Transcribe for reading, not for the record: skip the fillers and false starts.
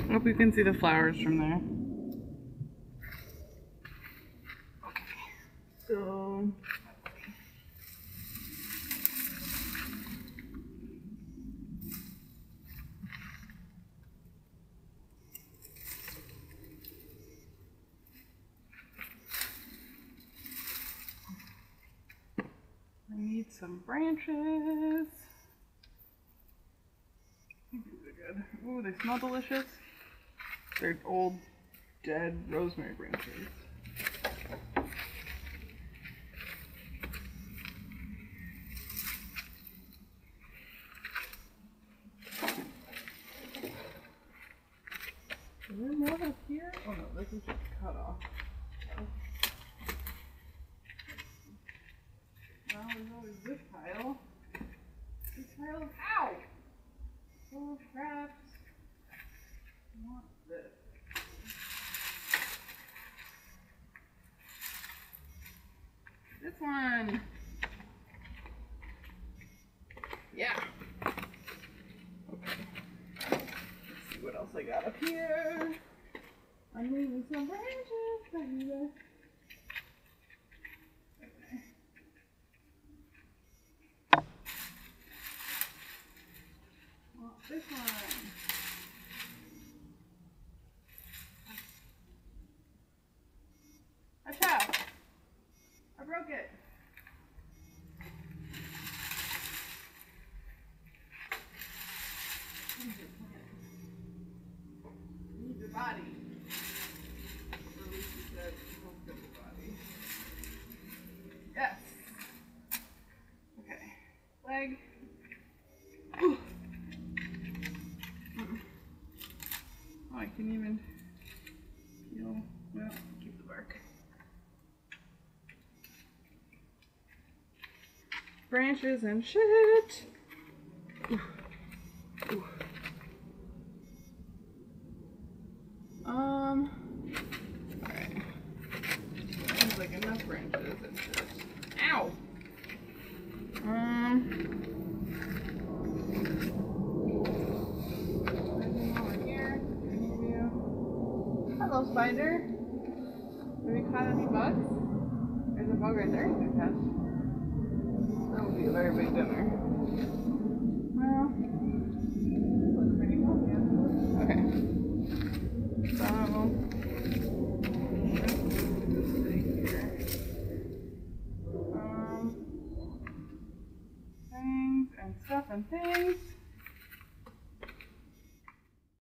Hope you can see the flowers from there. Okay, so I need some branches. I think these are good. Ooh, they smell delicious. They're old, dead rosemary branches. Is there more up here? Oh no, this is just cut off. Well, there's always this pile. This pile is ow! Full of traps. What's this? This one. Yeah. Okay. Let's see what else I got up here. I'm leaving some branches back here. Okay. Well, this one. Acha! I broke it. Need your body. Or at least you said most of the body. Yes. Okay. Leg. Ooh. Oh, I can't even feel. Well, keep the bark. Branches and shit. Ooh. Ooh. Alright. Seems like enough branches and shit. Ow! Anything over here? Any of you? Hello, spider. Have you caught any bugs? There's a bug right there you can catch. That would be a very big dinner.